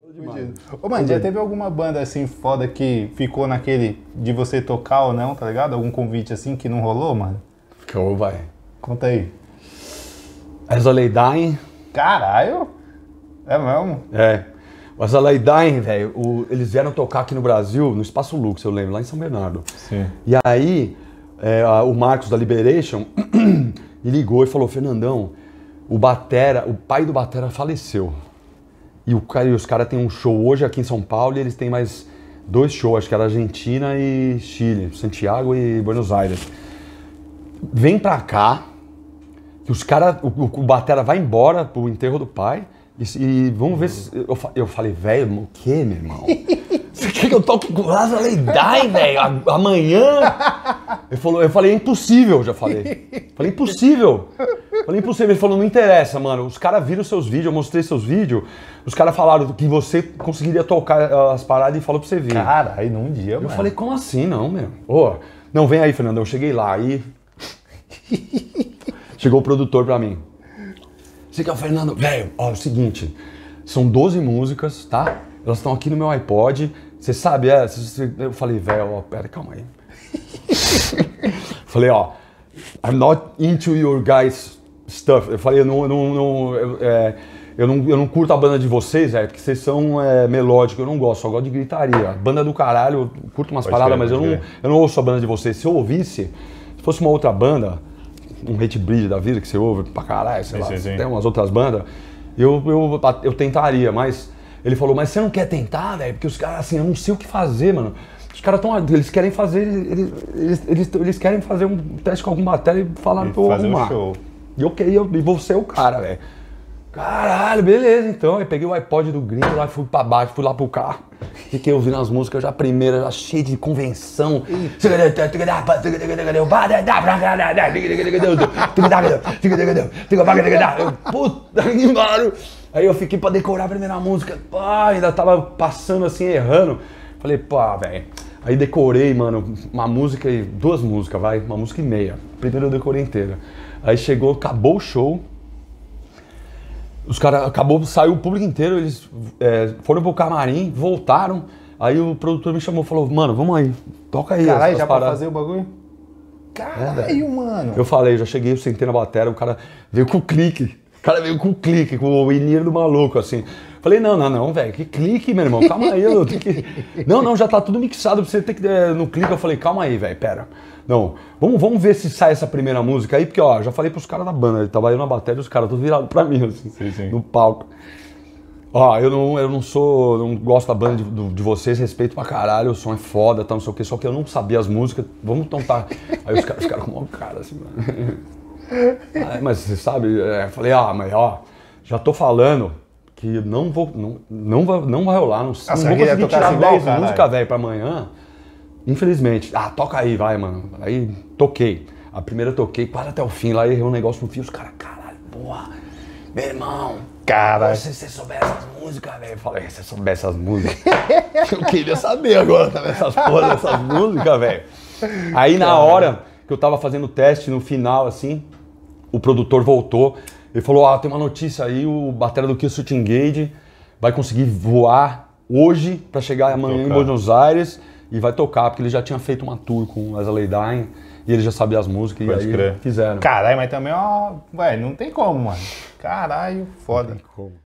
Ô, mano, já teve alguma banda assim foda que ficou naquele de você tocar ou não, tá ligado? Algum convite assim que não rolou, mano? Ficou, vai. Conta aí. As I Lay Dying. Caralho! É mesmo? É. As I Lay Dying, velho, eles vieram tocar aqui no Brasil, no Espaço Lux, eu lembro, lá em São Bernardo. Sim. E aí, o Marcos da Liberation me ligou e falou: Fernandão, o pai do batera faleceu. E os caras têm um show hoje aqui em São Paulo e eles têm mais 2 shows, acho que era Argentina e Chile, Santiago e Buenos Aires. Vem pra cá, que os caras, o batera vai embora pro enterro do pai e vamos ver se... Eu falei, velho, o que, meu irmão? Você quer que eu toque com As I Lay Dying, velho? Amanhã? Eu falei, é impossível, já falei. Falei, impossível. Ele falou, não interessa, mano. Os caras viram seus vídeos, eu mostrei seus vídeos. Os caras falaram que você conseguiria tocar as paradas e falou pra você vir. Caralho, num dia, eu mano. falei, como assim, não, meu? Ô, não, vem aí, Fernando. Eu cheguei lá, aí... Chegou o produtor pra mim. Você que é o Fernando? Velho, ó, é o seguinte. São 12 músicas, tá? Elas estão aqui no meu iPod. Você sabe, eu falei, velho, ó, pera, calma aí. Falei, ó, I'm not into your guys' stuff. Eu falei, eu não curto a banda de vocês, velho, porque vocês são melódicos, eu não gosto, só gosto de gritaria. Banda do caralho, eu curto umas paradas, mas eu não ouço a banda de vocês. Se eu ouvisse, se fosse uma outra banda, um Hate Breed da vida, que você ouve pra caralho, sei lá, tem umas outras bandas, eu tentaria, mas... Ele falou, mas você não quer tentar, velho? Porque os caras, assim, eu não sei o que fazer, mano. Os caras estão... Eles querem fazer... Eles querem fazer um teste com algum bateria e falaram pra eu arrumar. Um show. E vou ser o cara, velho. Caralho, beleza, então. Aí peguei o iPod do gringo lá, fui pra baixo, fui lá pro carro. Fiquei ouvindo as músicas já primeira, já cheio de convenção. Puta que pariu! Aí eu fiquei pra decorar a primeira música, pá, ainda tava passando assim, errando. Falei, pá, velho. Aí decorei, mano, uma música e 2 músicas, vai, uma música e meia. Primeiro eu decorei inteira. Aí chegou, acabou o show. Os caras, saiu o público inteiro, eles foram pro camarim, voltaram. Aí o produtor me chamou e falou, mano, vamos aí, toca aí. Caralho, já pra fazer o bagulho? Caralho, mano. Eu falei, já cheguei, eu sentei na bateria, o cara veio com o clique. O cara veio com o clique, com o inir do maluco, assim. Falei, não, velho, que clique, meu irmão, calma aí, eu tenho que... Não, já tá tudo mixado, pra você ter que... No clique, eu falei, calma aí, velho, pera. Não, vamos ver se sai essa primeira música aí, porque, ó, já falei pros caras da banda, ele tava aí na bateria, os caras todos virados pra mim, assim, no palco. Ó, eu não gosto da banda de vocês, respeito pra caralho, o som é foda, tá, não sei o que, só que eu não sabia as músicas, vamos tentar. Aí os caras ficaram com o maior cara, assim, mano. Aí, mas você sabe, eu falei, mas ó, já tô falando que não vai rolar, não vou conseguir tirar 10 músicas, velho, pra amanhã. Infelizmente. Toca aí, vai, mano. Aí toquei. A primeira eu toquei, quase até o fim, lá errei um negócio no fio, os caras, caralho, porra, meu irmão. Caralho. Se você souber essas músicas, velho. Eu falei, se você souber essas músicas. Eu queria saber agora, saber essas porra dessas músicas, velho. Aí na hora que eu tava fazendo o teste, no final, assim, o produtor voltou. Ele falou, tem uma notícia aí, o batera do Killswitch Engage vai conseguir voar hoje pra chegar amanhã em Buenos Aires e vai tocar, porque ele já tinha feito uma tour com As I Lay Dying e ele já sabia as músicas e aí fizeram. Caralho, mas também, ó, não tem como, mano. Caralho, foda. Não tem como.